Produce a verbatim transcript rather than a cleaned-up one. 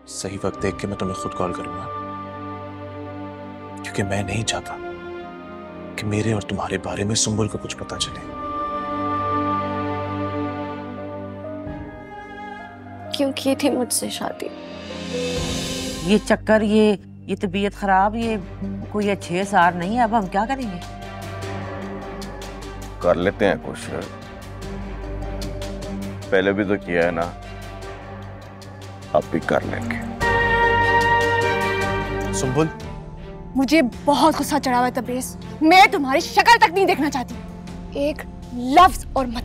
सही वक्त देख के मैं तुम्हें खुद कॉल करूंगा, क्योंकि मैं नहीं चाहता कि मेरे और तुम्हारे बारे में सुंबुल को कुछ पता चले। क्यों की थी मुझसे शादी? ये चक्कर, ये ये तबीयत खराब, ये कोई अच्छे सार नहीं है। अब हम क्या करेंगे? कर लेते हैं कुछ, पहले भी तो किया है ना, अब भी कर लेंगे। सुंबुल, मुझे बहुत गुस्सा चढ़ा हुआ है तबरेज। मैं तुम्हारी शक्ल तक नहीं देखना चाहती। एक लफ्ज और मत